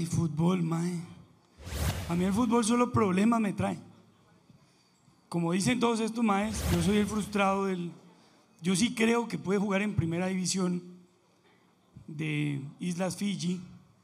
Ay, fútbol, mae. A mí el fútbol solo problemas me trae. Como dicen todos estos maes, yo soy el frustrado del... Yo sí creo que puede jugar en primera división de Islas Fiji.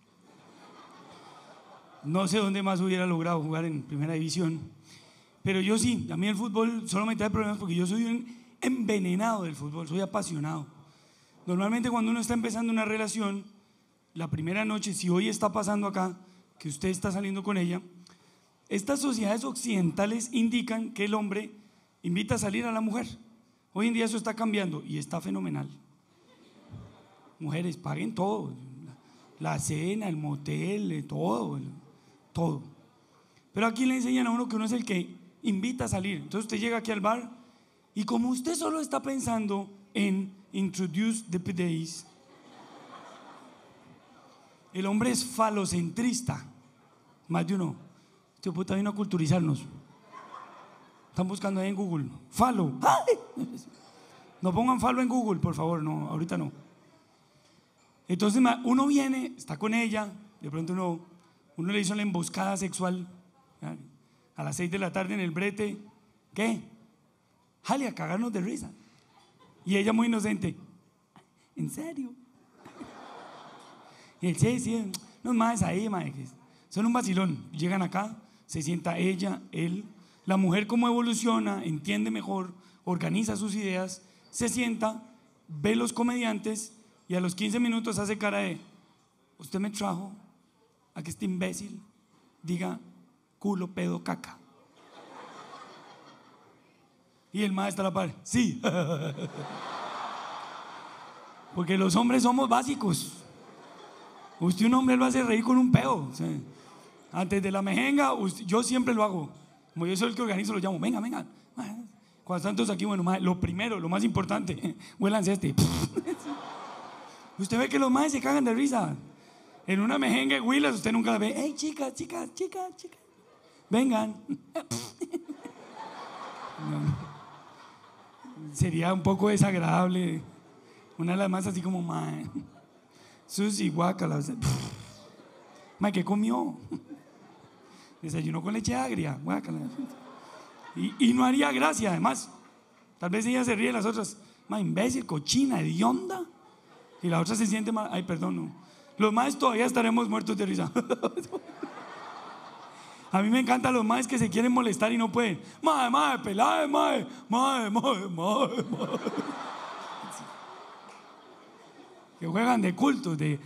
No sé dónde más hubiera logrado jugar en primera división. Pero yo sí, a mí el fútbol solo me trae problemas porque yo soy un envenenado del fútbol, soy apasionado. Normalmente cuando uno está empezando una relación, la primera noche, si hoy está pasando acá, que usted está saliendo con ella, estas sociedades occidentales indican que el hombre invita a salir a la mujer. Hoy en día eso está cambiando y está fenomenal. Mujeres, paguen todo, la cena, el motel, todo, todo. Pero aquí le enseñan a uno que uno es el que invita a salir. Entonces usted llega aquí al bar y como usted solo está pensando en introduce the bidets, el hombre es falocentrista, más de uno. Este puta vino a culturizarnos. Están buscando ahí en Google, falo. ¡Ay! No pongan falo en Google, por favor, no, ahorita no. Entonces uno viene, está con ella, de pronto uno le hizo la emboscada sexual a las 6 de la tarde en el brete. ¿Qué? Jale, a cagarnos de risa. Y ella muy inocente, ¿en serio? Y él, sí, los maes ahí, maes, son un vacilón. Llegan acá, se sienta ella, él, la mujer como evoluciona, entiende mejor, organiza sus ideas, se sienta, ve los comediantes y a los 15 minutos hace cara de: usted me trajo a que este imbécil diga culo, pedo, caca. Y el maestro a la par, sí. Porque los hombres somos básicos. Usted un hombre lo hace reír con un pedo. O sea, antes de la mejenga, yo siempre lo hago. Como yo soy el que organizo, lo llamo: venga, venga. Cuando están todos aquí, bueno, lo primero, lo más importante, huélanse este. Usted ve que los maes se cagan de risa. En una mejenga de huilas, usted nunca la ve. Hey, chicas, chicas, chicas, chicas, vengan. No. Sería un poco desagradable. Una de las más así como: mae, Susi, guácala. Mae, ¿qué comió? Desayunó con leche agria, guácala. Y no haría gracia, además. Tal vez ella se ríe, las otras: mae, imbécil, cochina, hedionda. Y la otra se siente mal. Ay, perdón, no. Los maes todavía estaremos muertos de risa. A mí me encantan los maes que se quieren molestar y no pueden. Mae, mae, pelade, mae, mae, mae, mae, mae. Que juegan de cultos, de...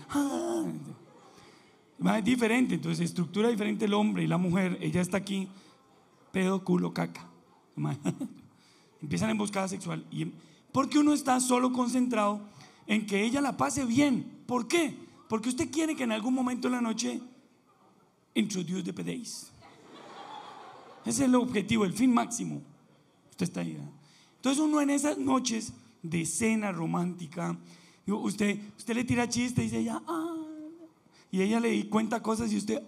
Es diferente, entonces estructura diferente el hombre y la mujer. Ella está aquí, pedo, culo, caca. Empiezan en emboscada sexual. Porque uno está solo concentrado en que ella la pase bien. ¿Por qué? Porque usted quiere que en algún momento de la noche introduce the bidets. Ese es el objetivo, el fin máximo. Usted está ahí, ¿verdad? Entonces uno en esas noches de cena romántica, usted le tira chiste y dice ella, y ella le cuenta cosas y usted,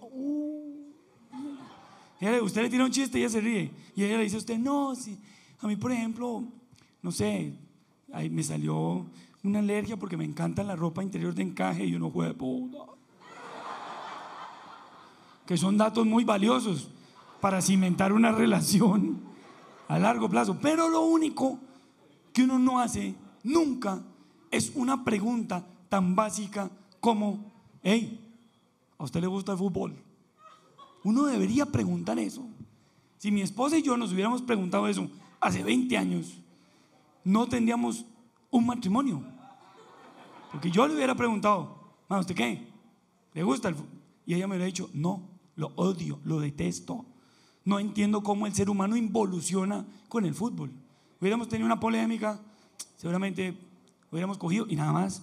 usted le tira un chiste y ella se ríe y ella le dice a usted: no, sí, a mí por ejemplo, no sé, ahí me salió una alergia porque me encanta la ropa interior de encaje. Y uno juega puta, que son datos muy valiosos para cimentar una relación a largo plazo. Pero lo único que uno no hace nunca es una pregunta tan básica como: hey, ¿a usted le gusta el fútbol? Uno debería preguntar eso. Si mi esposa y yo nos hubiéramos preguntado eso hace 20 años, no tendríamos un matrimonio. Porque yo le hubiera preguntado: ¿a usted qué? ¿Le gusta el fútbol? Y ella me hubiera dicho: no, lo odio, lo detesto. No entiendo cómo el ser humano involuciona con el fútbol. Hubiéramos tenido una polémica, seguramente hubiéramos cogido y nada más.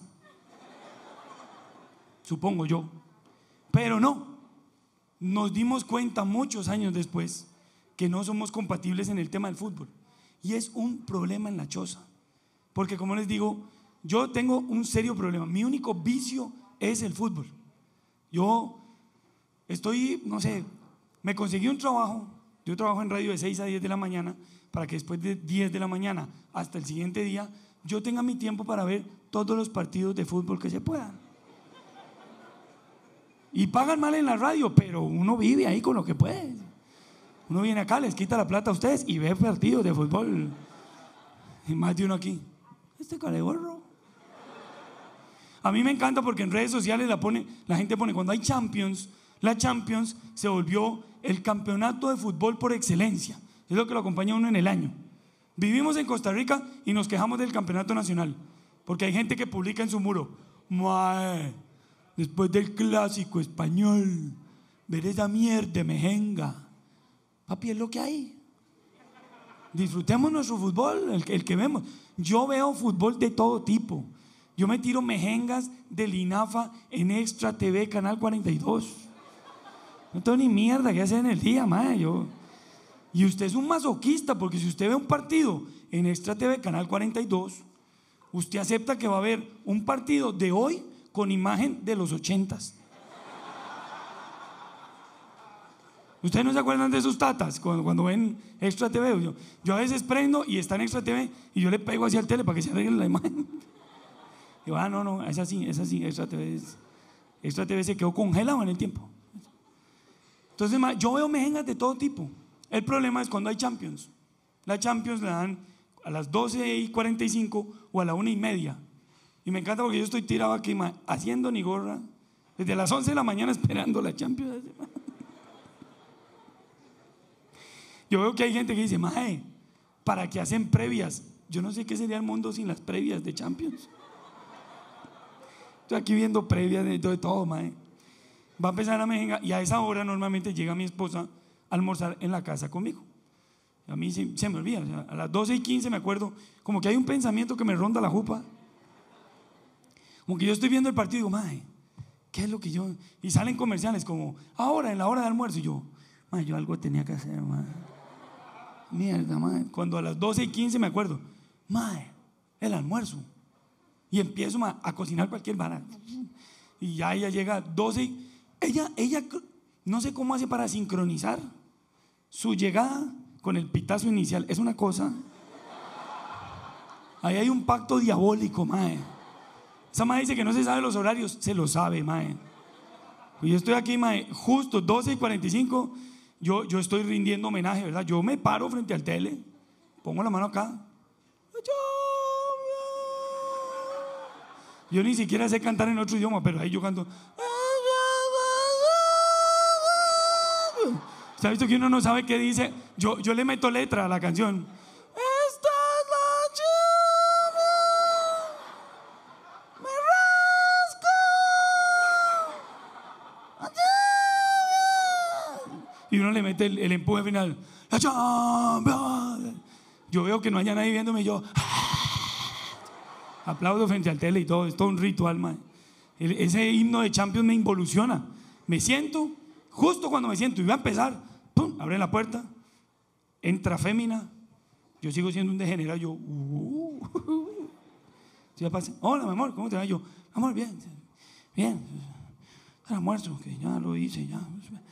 Supongo yo. Pero no, nos dimos cuenta muchos años después que no somos compatibles en el tema del fútbol. Y es un problema en la choza. Porque como les digo, yo tengo un serio problema. Mi único vicio es el fútbol. Yo estoy, no sé, me conseguí un trabajo. Yo trabajo en radio de 6 a 10 de la mañana para que después de 10 de la mañana hasta el siguiente día yo tenga mi tiempo para ver todos los partidos de fútbol que se puedan. Y pagan mal en la radio, pero uno vive ahí con lo que puede. Uno viene acá, les quita la plata a ustedes y ve partidos de fútbol. Y más de uno aquí. Este caregorro. A mí me encanta porque en redes sociales la gente pone, cuando hay Champions, la Champions se volvió el campeonato de fútbol por excelencia. Es lo que lo acompaña a uno en el año. Vivimos en Costa Rica y nos quejamos del campeonato nacional. Porque hay gente que publica en su muro: mae, después del clásico español, ver esa mierda mejenga. Papi, es lo que hay. Disfrutemos nuestro fútbol, el que vemos. Yo veo fútbol de todo tipo. Yo me tiro mejengas del INAFA en Extra TV, Canal 42. No tengo ni mierda que hacer en el día, mae. Y usted es un masoquista, porque si usted ve un partido en Extra TV, Canal 42, usted acepta que va a haber un partido de hoy con imagen de los 80s. ¿Ustedes no se acuerdan de sus tatas cuando ven Extra TV? Yo a veces prendo y está en Extra TV y yo le pego hacia el tele para que se arregle la imagen. Digo, no, es así, Extra TV se quedó congelado en el tiempo. Entonces, yo veo mejengas de todo tipo. El problema es cuando hay Champions. La Champions la dan a las 12:45 o a la 1:30. Y me encanta porque yo estoy tirado aquí, haciendo ni gorra, desde las 11 de la mañana esperando la Champions. Yo veo que hay gente que dice: mae, ¿para qué hacen previas? Yo no sé qué sería el mundo sin las previas de Champions. Estoy aquí viendo previas de todo, mae. Va a empezar la mejenga y a esa hora normalmente llega mi esposa a almorzar en la casa conmigo. A mí se me olvida, o sea, a las 12:15 me acuerdo, como que hay un pensamiento que me ronda la jupa. Como que yo estoy viendo el partido y digo: mae, ¿qué es lo que yo...? Y salen comerciales como: ahora, en la hora de almuerzo. Y yo: mae, yo algo tenía que hacer, mae. Mierda, mae. Cuando a las 12:15 me acuerdo: mae, el almuerzo. Y empiezo a cocinar cualquier vara. Y ya ella llega a 12. Ella no sé cómo hace para sincronizar su llegada con el pitazo inicial. Es una cosa. Ahí hay un pacto diabólico, mae. Esa mae dice que no se sabe los horarios. Se lo sabe, mae. Y yo estoy aquí, mae, justo 12:45. Yo estoy rindiendo homenaje, ¿verdad? Yo me paro frente al tele, pongo la mano acá. Yo ni siquiera sé cantar en otro idioma, pero ahí yo canto. ¿Se ha visto que uno no sabe qué dice? Yo le meto letra a la canción. Esta es la lluvia, me rasca. Y uno le mete el empuje final. La lluvia. Yo veo que no haya nadie viéndome y yo aplaudo frente al tele y todo. Es todo un ritual, man. Ese himno de Champions me involuciona. Me siento, justo cuando me siento y va a empezar, ¡pum!, abre la puerta, entra Fémina. Yo sigo siendo un degenerado. Yo, ¿sí pasa? Hola, mi amor, ¿cómo te va? Yo, amor, bien, bien. El almuerzo, que ya lo hice, ya.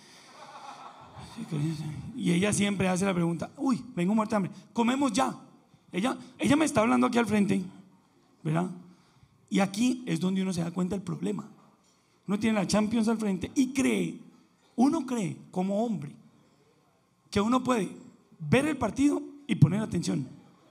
Y ella siempre hace la pregunta: uy, vengo muerta de hambre, comemos ya. Ella me está hablando aquí al frente, ¿verdad? Y aquí es donde uno se da cuenta del problema. Uno tiene la Champions al frente y uno cree como hombre que uno puede ver el partido y poner atención.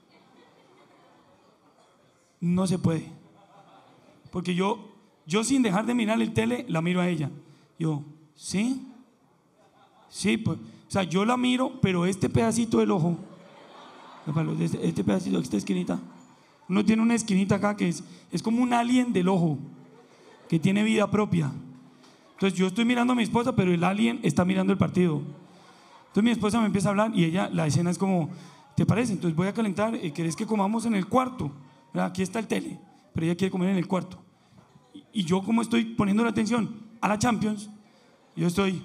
No se puede. Porque yo sin dejar de mirar el tele, la miro a ella. Yo, ¿sí? Sí, pues, o sea, yo la miro, pero este pedacito del ojo, este pedacito, esta esquinita, uno tiene una esquinita acá que es como un alien del ojo, que tiene vida propia. Entonces yo estoy mirando a mi esposa, pero el alien está mirando el partido. Entonces mi esposa me empieza a hablar y la escena es como: ¿te parece? Entonces voy a calentar, ¿querés que comamos en el cuarto? Aquí está el tele, pero ella quiere comer en el cuarto. Y yo, como estoy poniendo la atención a la Champions, yo estoy...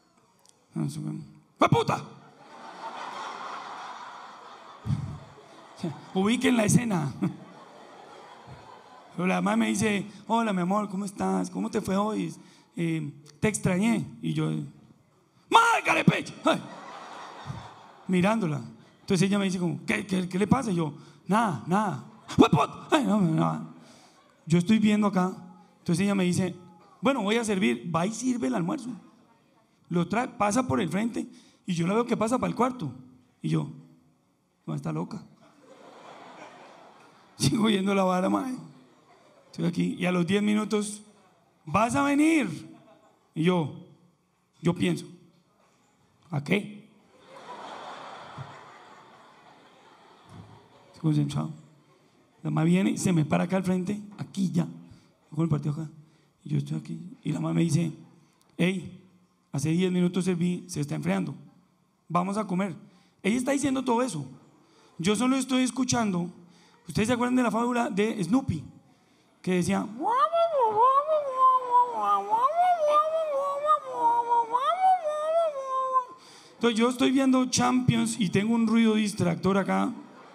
¡Fue puta! Ubiquen la escena. Pero la mamá me dice: hola, mi amor, ¿cómo estás? ¿Cómo te fue hoy? Te extrañé. Y yo, ¡madre carepecha! Mirándola. Entonces ella me dice como: ¿Qué le pasa? Y yo, nada. Ay, no. Yo estoy viendo acá. Entonces ella me dice: Bueno, voy a servir. Va y sirve el almuerzo. Lo trae, pasa por el frente y yo la veo que pasa para el cuarto. Y yo, no, está loca. Sigo yendo la vara, mae. Estoy aquí y a los 10 minutos, ¿vas a venir? Y yo pienso, ¿a qué? Estoy concentrado. La mamá viene y se me para acá al frente, aquí ya, con el partido acá. Y yo estoy aquí. Y la mamá me dice, hey, hace 10 minutos serví, se está enfriando. Vamos a comer. Ella está diciendo todo eso. Yo solo estoy escuchando. ¿Ustedes se acuerdan de la fábula de Snoopy? Que decía, entonces yo estoy viendo Champions y tengo un ruido distractor acá.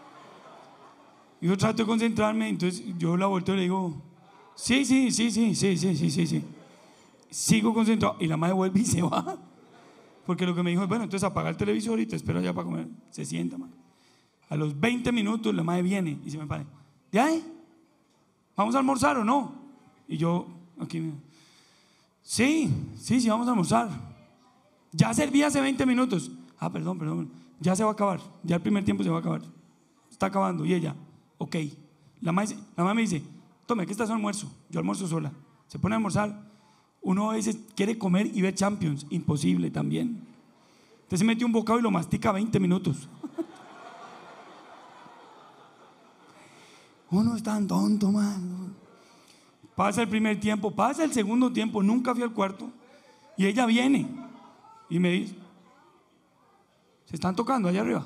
Y yo trato de concentrarme, entonces yo la volteo y le digo, sí. Sigo concentrado y la madre vuelve y se va. Porque lo que me dijo es, bueno, entonces apaga el televisor y te espero allá para comer. Se sienta, madre. A los 20 minutos la madre viene y se me para. ¿Ya? ¿Vamos a almorzar o no? Y yo, aquí, sí, vamos a almorzar. Ya serví hace 20 minutos. Ah, perdón. Ya se va a acabar. Ya el primer tiempo se va a acabar. Está acabando. Y ella, ok. La madre me dice, tome, que está su almuerzo. Yo almuerzo sola. Se pone a almorzar. Uno a veces quiere comer y ver Champions. Imposible también. Entonces se mete un bocado y lo mastica 20 minutos. Uno es tan tonto, man. Pasa el primer tiempo, pasa el segundo tiempo. Nunca fui al cuarto. Y ella viene y me dice, se están tocando allá arriba.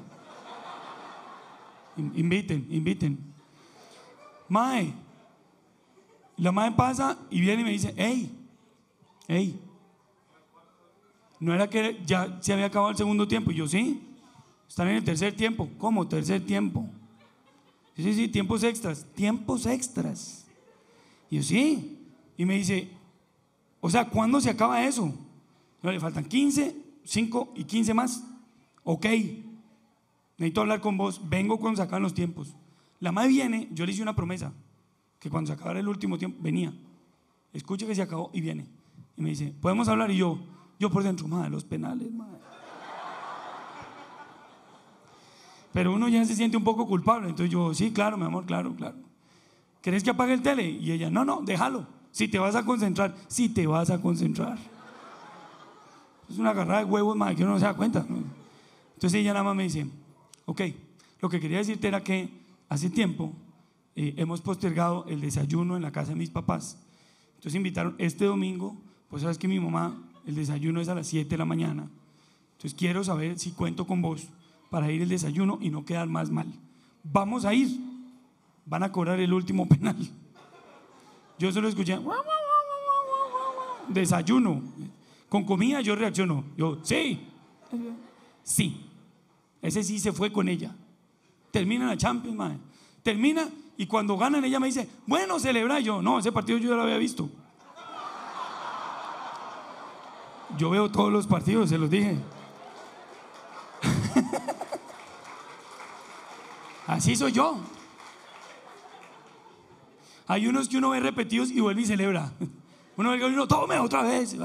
Inviten. Mae. La mae pasa y viene y me dice, hey, no era que ya se había acabado el segundo tiempo. Y yo, sí, están en el tercer tiempo. ¿Cómo tercer tiempo? Sí, tiempos extras. Y yo, sí. Y me dice, o sea, ¿cuándo se acaba eso? No, le faltan 15, 5 y 15 más. Ok, necesito hablar con vos. Vengo cuando se acaban los tiempos. La madre viene, yo le hice una promesa, que cuando se acabara el último tiempo, venía. Escucha que se acabó y viene. Y me dice, ¿podemos hablar? Y yo por dentro, madre, los penales, madre. Pero uno ya se siente un poco culpable. Entonces yo, sí, claro, mi amor, claro. ¿Querés que apague el tele? Y ella, no, déjalo. Si te vas a concentrar. Es una agarrada de huevos, madre, que uno no se da cuenta, ¿no? Entonces ella nada más me dice, ok, lo que quería decirte era que hace tiempo hemos postergado el desayuno en la casa de mis papás. Entonces invitaron este domingo, pues sabes que mi mamá, el desayuno es a las 7 de la mañana. Entonces quiero saber si cuento con vos para ir el desayuno y no quedar más mal. Vamos a ir. Van a cobrar el último penal. Yo solo escuché desayuno. Con comida yo reacciono. Yo, sí. Ese sí se fue con ella. Termina la Champions, madre. Termina y cuando ganan ella me dice, bueno, celebra. Yo, no, ese partido yo ya lo había visto. Yo veo todos los partidos, se los dije. Así soy yo. Hay unos que uno ve repetidos y vuelve y celebra. Uno ve que uno, tome otra vez.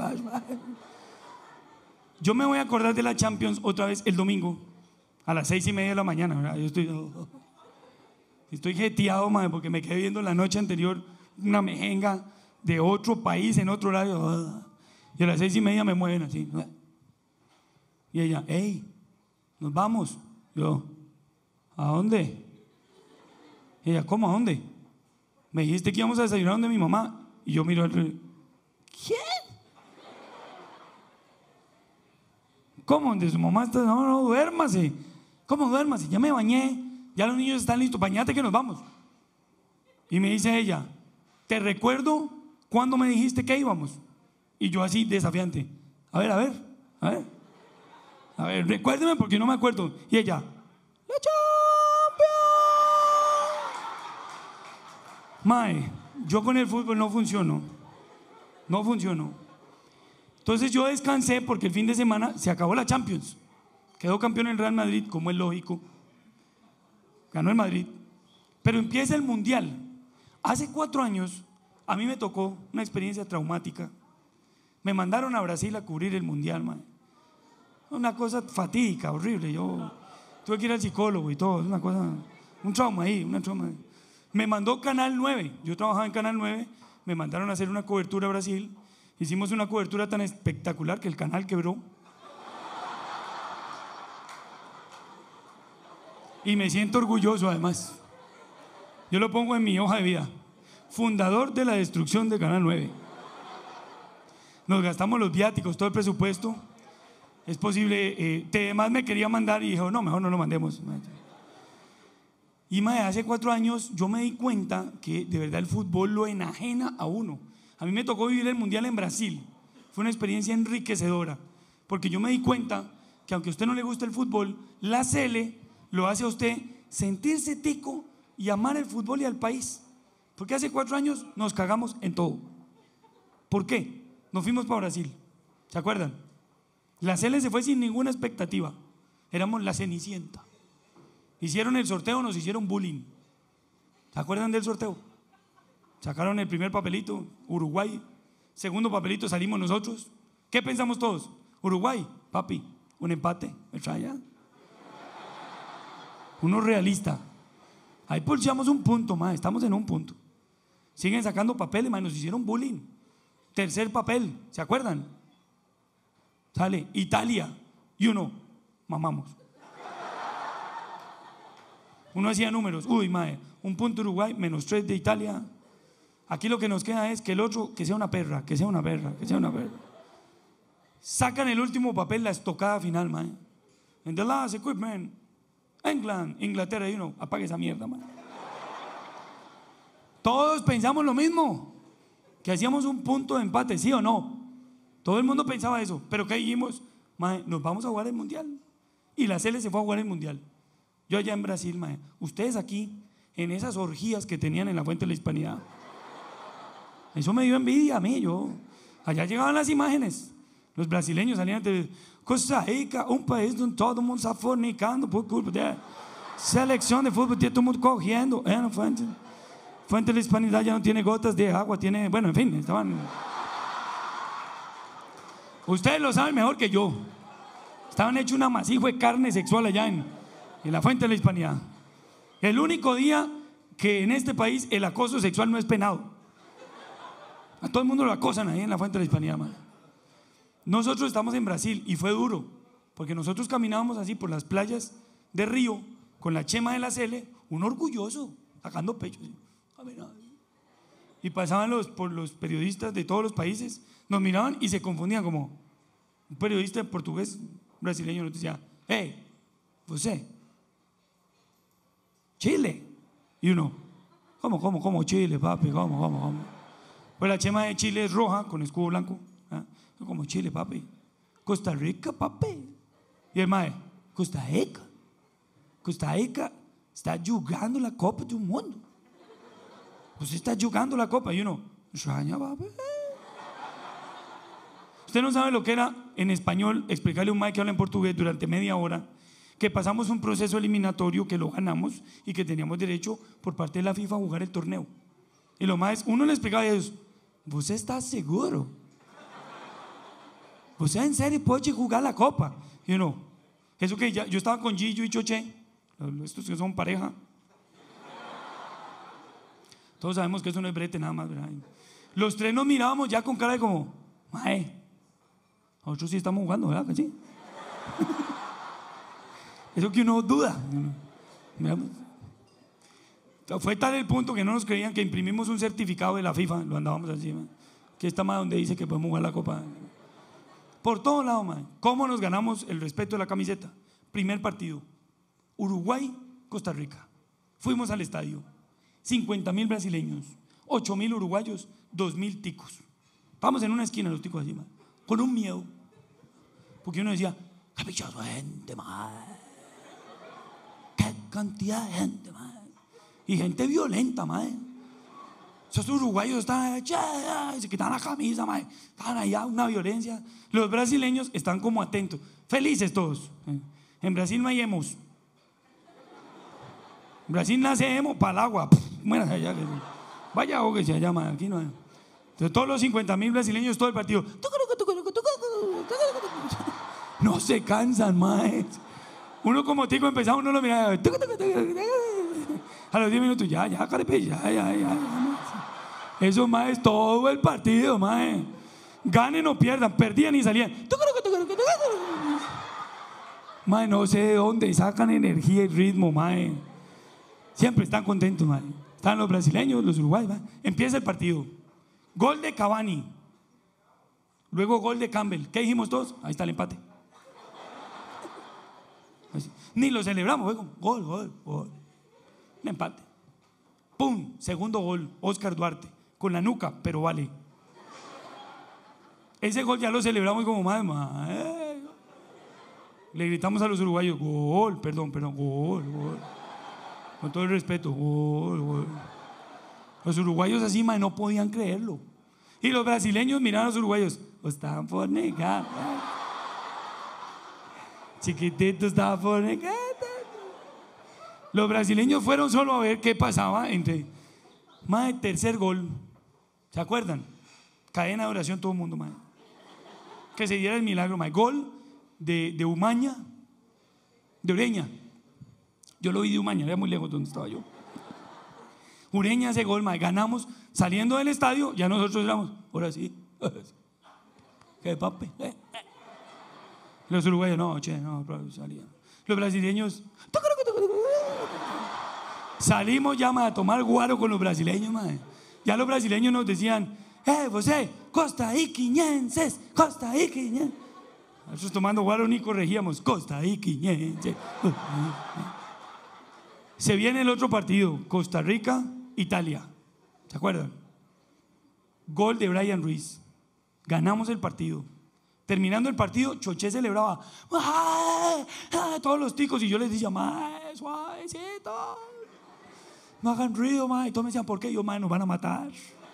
Yo me voy a acordar de la Champions otra vez el domingo a las 6:30 de la mañana, ¿verdad? Yo estoy jeteado, madre, porque me quedé viendo la noche anterior una mejenga de otro país en otro horario. Y a las 6:30 me mueven así. Y ella, hey, nos vamos. Yo, ¿a dónde? Y ella, ¿cómo a dónde? Me dijiste que íbamos a desayunar donde mi mamá. Y yo miro al reloj. ¿Quién? ¿Cómo? ¿Donde su mamá está? No, duérmase. ¿Cómo duérmase? Ya me bañé. Ya los niños están listos. Bañate que nos vamos. Y me dice ella, ¿te recuerdo cuando me dijiste que íbamos? Y yo así desafiante. A ver, recuérdeme porque no me acuerdo. Y ella, ¡la Champions! Mae, yo con el fútbol no funciono. Entonces yo descansé porque el fin de semana se acabó la Champions. Quedó campeón el Real Madrid, como es lógico. Ganó el Madrid. Pero empieza el Mundial. Hace 4 años a mí me tocó una experiencia traumática Me mandaron a Brasil a cubrir el mundial, mae. Una cosa fatídica, horrible. Yo tuve que ir al psicólogo y todo. Es una cosa, un trauma ahí, una trauma. Me mandó Canal 9. Yo trabajaba en Canal 9. Me mandaron a hacer una cobertura a Brasil. Hicimos una cobertura tan espectacular que el canal quebró. Y me siento orgulloso además. Yo lo pongo en mi hoja de vida. Fundador de la destrucción de Canal 9. Nos gastamos los viáticos, todo el presupuesto. Es posible, además me quería mandar y dijo, no, mejor no lo mandemos. Y hace 4 años yo me di cuenta que de verdad el fútbol lo enajena a uno. A mí me tocó vivir el mundial en Brasil. Fue una experiencia enriquecedora, porque yo me di cuenta que aunque a usted no le gusta el fútbol, la Sele lo hace a usted sentirse tico y amar el fútbol y al país. Porque hace 4 años nos cagamos en todo. ¿Por qué? Nos fuimos para Brasil, ¿se acuerdan? La Sele se fue sin ninguna expectativa. Éramos la Cenicienta. Hicieron el sorteo, nos hicieron bullying. ¿Se acuerdan del sorteo? Sacaron el primer papelito, Uruguay. Segundo papelito, salimos nosotros. ¿Qué pensamos todos? Uruguay, papi, un empate, me trae ya. Uno realista. Ahí pulsamos un punto más, estamos en un punto. Siguen sacando papeles, más nos hicieron bullying. Tercer papel, ¿se acuerdan? Sale Italia y uno, mamamos. Uno hacía números, uy, mae, un punto Uruguay, -3 de Italia. Aquí lo que nos queda es que el otro, que sea una perra, que sea una perra, que sea una perra. Sacan el último papel, la estocada final, mae. En the last equipment, England, Inglaterra, y uno, apague esa mierda, mae. Todos pensamos lo mismo, que hacíamos un punto de empate, ¿sí o no? Todo el mundo pensaba eso, pero ¿qué dijimos? Mae, nos vamos a jugar el mundial. Y la Sele se fue a jugar el mundial. Yo allá en Brasil, mae, ustedes aquí, en esas orgías que tenían en la Fuente de la Hispanidad. Eso me dio envidia a mí, yo. Allá llegaban las imágenes. Los brasileños salían de Costa Rica, un país donde todo el mundo está fornicando por culpa de selección de fútbol, todo el mundo corriendo. La Fuente de la Hispanidad ya no tiene gotas de agua, tiene, bueno, en fin, estaban. Ustedes lo saben mejor que yo. Estaban hechos un amasijo de carne sexual allá en la Fuente de la Hispanidad. El único día que en este país el acoso sexual no es penado. A todo el mundo lo acosan ahí en la Fuente de la Hispanidad, man. Nosotros estamos en Brasil y fue duro, porque nosotros caminábamos así por las playas de Río con la chema de la Sele, un orgulloso, sacando pecho. Y pasaban por los periodistas de todos los países, nos miraban y se confundían, como un periodista portugués, brasileño nos decía, hey, ¿usted? Chile. Y uno, ¿cómo Chile, papi? ¿Cómo? Pues la chema de Chile es roja con escudo blanco. ¿Eh? Como Chile, papi. Costa Rica, papi. Y el mae, Costa Rica está jugando la Copa del Mundo. Usted está jugando la Copa. Y uno, extraña, papi. Usted no sabe lo que era en español explicarle a un mae que habla en portugués durante media hora que pasamos un proceso eliminatorio, que lo ganamos y que teníamos derecho por parte de la FIFA a jugar el torneo. Y lo más, uno le explicaba a ellos, ¿você está seguro? ¿Você en serio puede jugar la Copa? Y uno, eso que yo estaba con Gillo y Choché, estos que son pareja. Todos sabemos que eso no es brete nada más, ¿verdad? Los tres nos mirábamos ya con cara de como, mae, nosotros sí estamos jugando, ¿verdad? ¿Que sí? Eso que uno duda. Fue tal el punto que no nos creían que imprimimos un certificado de la FIFA, lo andábamos así, man, que está más donde dice que podemos jugar la Copa. Por todos lados, man. ¿Cómo nos ganamos el respeto de la camiseta? Primer partido, Uruguay, Costa Rica. Fuimos al estadio, 50,000 brasileños, 8,000 uruguayos, 2,000 ticos. Vamos en una esquina los ticos así, man, con un miedo, porque uno decía, qué pichazo de gente, man. Qué cantidad de gente, man. Y gente violenta, man. Esos uruguayos están, se quitan la camisa, man. Están allá, una violencia. Los brasileños están como atentos, felices todos. En Brasil no hay emos. En Brasil nace emo para el agua. Bueno, allá, vaya, o que se llama, aquí no hay. Entonces, todos los 50.000 brasileños, todo el partido. No se cansan, mae. Uno como tico empezaba, uno lo miraba. A los 10 minutos, ya, carepe, ya. Eso, mae, es todo el partido, mae. Ganen o pierdan, perdían y salían. Mae, no sé de dónde sacan energía y ritmo, mae. Siempre están contentos, mae. Están los brasileños, los uruguayos, mae. Empieza el partido. Gol de Cavani. Luego gol de Campbell. ¿Qué dijimos todos? Ahí está el empate. Ni lo celebramos, luego. Gol. Un empate. ¡Pum! Segundo gol. Oscar Duarte. Con la nuca, pero vale. Ese gol ya lo celebramos como más. Le gritamos a los uruguayos, gol. Con todo el respeto, gol. Los uruguayos así, mae, no podían creerlo. Y los brasileños miraban a los uruguayos, estaban por negar. Chiquitito, estaba por negar. Los brasileños fueron solo a ver qué pasaba entre. Mae, tercer gol. ¿Se acuerdan? Cadena de oración todo el mundo, mae. Que se diera el milagro, mae. Gol de Umaña, de Ureña. Yo lo vi de Umaña, era muy lejos donde estaba yo. Ureña hace gol, mae. Ganamos. Saliendo del estadio, ya nosotros éramos, ahora sí. ¿Qué papi? Los uruguayos, no, salían. Los brasileños, salimos ya, mae, a tomar guaro con los brasileños, mae. Ya los brasileños nos decían, você, costariquenses. Nosotros tomando guaro ni corregíamos, costariquenses. Se viene el otro partido, Costa Rica, Italia. ¿Se acuerdan? Gol de Brian Ruiz. Ganamos el partido. Terminando el partido, Choché celebraba. Todos los ticos. Y yo les decía, mae, suavecito. No hagan ruido, mae. Y todos me decían, ¿por qué? Yo, mae, nos van a matar.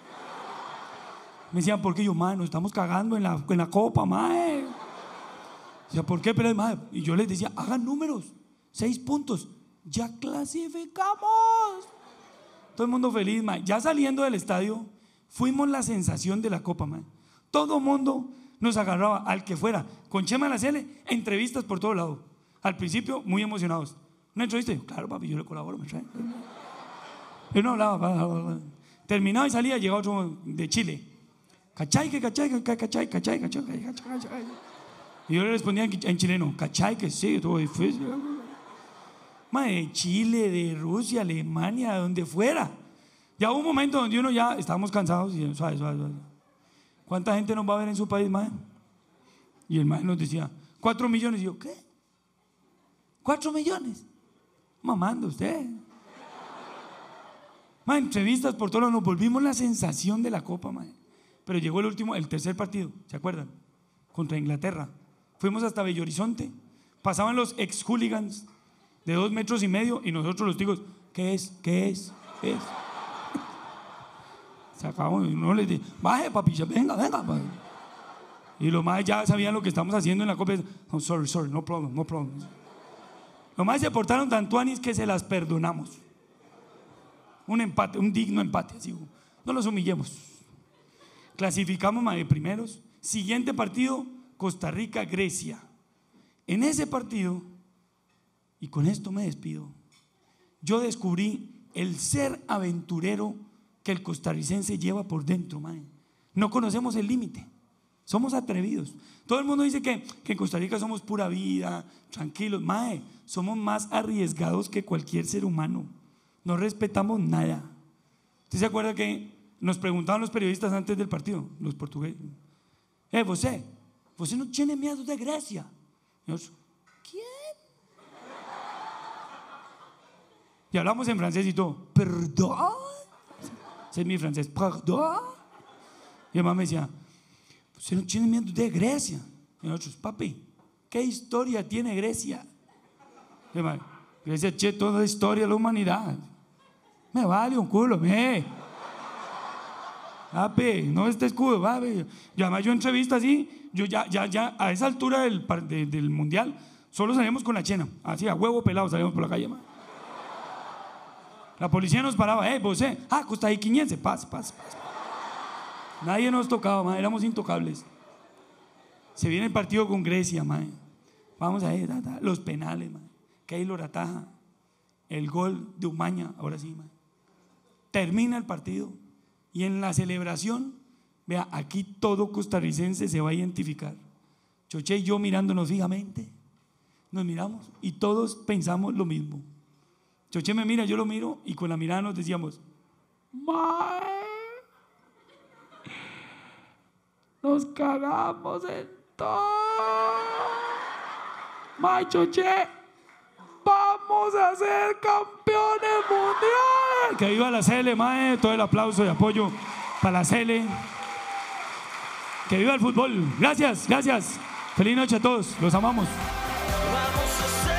Me decían, ¿por qué? Yo, mae, nos estamos cagando en la copa, mae. Decía, ¿por qué? Pero, mae. Y yo les decía, hagan números. 6 puntos. Ya clasificamos. Todo el mundo feliz, mae. Ya saliendo del estadio, fuimos la sensación de la copa, mae. Todo el mundo nos agarraba, al que fuera, con Chema Lacele, entrevistas por todo lado. Al principio, muy emocionados. ¿Una entrevista? Claro, papi, yo le colaboro, me trae. Yo no hablaba. Terminaba y salía, llegaba otro de Chile. ¿Cachai? Y yo le respondía en chileno, ¿cachai? Que sí, todo difícil. De Chile, de Rusia, Alemania, de donde fuera. Ya hubo un momento donde uno ya estábamos cansados y suave. ¿Cuánta gente nos va a ver en su país, mae? Y el mae nos decía, 4 millones. Y yo, ¿qué? 4 millones. Mamando usted. Mae, entrevistas por todos lados, nos volvimos la sensación de la copa, mae. Pero llegó el tercer partido, ¿se acuerdan? Contra Inglaterra. Fuimos hasta Bello Horizonte. Pasaban los ex-hooligans de 2,5 metros y nosotros los ticos, ¿qué es? Se acabó y uno les dice, baje papi, venga papi. Y los más ya sabían lo que estamos haciendo en la copa. Oh, sorry, no problem. Los más se portaron tan tuanis que se las perdonamos. Un empate, un digno empate, así, no los humillemos. Clasificamos de primeros. Siguiente partido, Costa Rica, Grecia. En ese partido, y con esto me despido, yo descubrí el ser aventurero que el costarricense lleva por dentro, mae. No conocemos el límite, somos atrevidos. Todo el mundo dice que en Costa Rica somos pura vida, tranquilos, mae. Somos más arriesgados que cualquier ser humano. No respetamos nada. ¿Usted se acuerda que nos preguntaban los periodistas antes del partido, los portugueses? Você no tiene miedo de Grecia? Y nosotros, ¿quién? Y hablamos en francés y todo. ¿Perdón? Ese es mi francés. ¿Perdón? Y mi mamá me decía, ¿você no tiene miedo de Grecia? Y nosotros, papi, ¿qué historia tiene Grecia? Y mi mamá, Grecia, toda la historia de la humanidad. Me vale un culo, papi, no este escudo, papi. Y además yo entrevista así, yo ya a esa altura del mundial, solo salíamos con la chena, así a huevo pelado salíamos por la calle, man. La policía nos paraba, vos, costariquense, pase. Nadie nos tocaba, mae, éramos intocables. Se viene el partido con Grecia, mae. Vamos a ver, los penales, mae. Keylor ataja. El gol de Umaña, ahora sí, mae. Termina el partido y en la celebración, vea, aquí todo costarricense se va a identificar. Choché y yo mirándonos fijamente, nos miramos y todos pensamos lo mismo. Choché me mira, yo lo miro y con la mirada nos decíamos: mae, nos cagamos en todo. Mae, Choché, vamos a ser campeones mundiales. Que viva la Cele, mae, todo el aplauso y apoyo para la Cele. Que viva el fútbol. Gracias, gracias. Feliz noche a todos, los amamos. Vamos a ser